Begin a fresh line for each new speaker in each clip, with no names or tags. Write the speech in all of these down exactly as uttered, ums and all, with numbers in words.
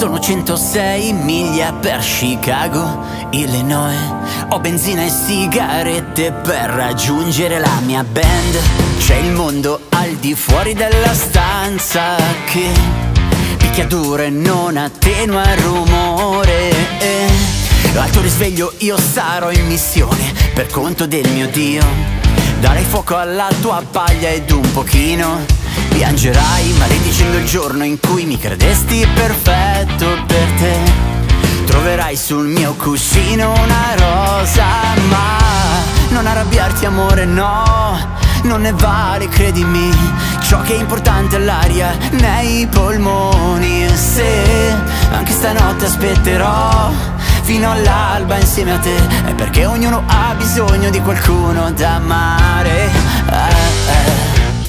Sono centosei miglia per Chicago, Illinois. Ho benzina e sigarette per raggiungere la mia band. C'è il mondo al di fuori della stanza che picchia duro e non attenua il rumore. Al tuo risveglio io sarò in missione per conto del mio Dio. Darai fuoco alla tua paglia ed un pochino piangerai, maledicendo il giorno in cui mi credesti perfetto per te. Troverai sul mio cuscino una rosa, ma non arrabbiarti amore, no, non ne vale, credimi. Ciò che è importante è l'aria nei polmoni. E se anche stanotte aspetterò fino all'alba insieme a te, è perché ognuno ha bisogno di qualcuno da amare. eh, eh.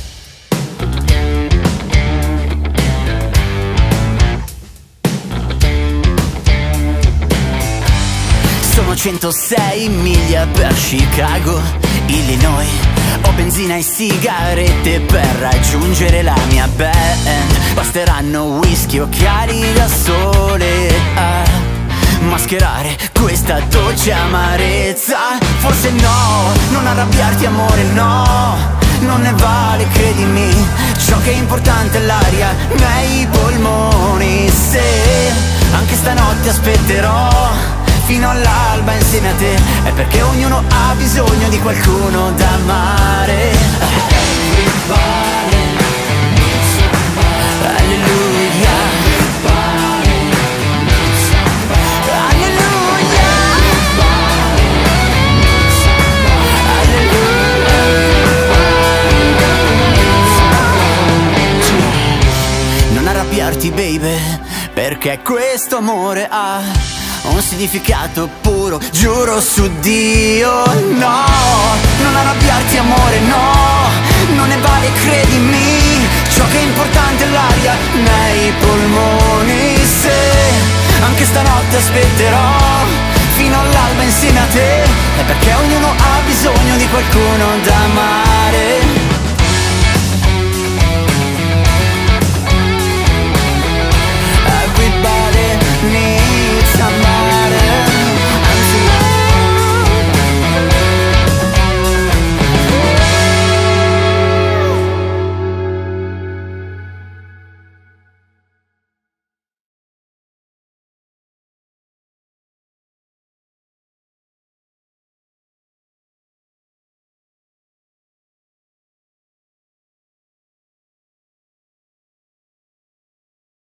Sono centosei miglia per Chicago, Illinois. Ho benzina e sigarette per raggiungere la mia band. Basteranno whisky, occhiali da sole a mascherare questa dolce amarezza. Forse no, non arrabbiarti amore, no, non ne vale, credimi. Ciò che è importante è l'aria nei polmoni. Se anche stanotte aspetterò fino all'alba insieme a te, è perché ognuno ha bisogno di qualcuno da amare. Everybody needs somebody. Alleluia. Everybody needs somebody. Alleluia. Everybody needs somebody. Alleluia. Non arrabbiarti, baby, perché questo amore ha un significato puro, giuro su Dio. No, non arrabbiarti amore, no, non ne vale, credimi. Ciò che è importante è l'aria nei polmoni. Se anche stanotte aspetterò fino all'alba insieme a te, è perché ognuno ha bisogno di qualcuno da amare.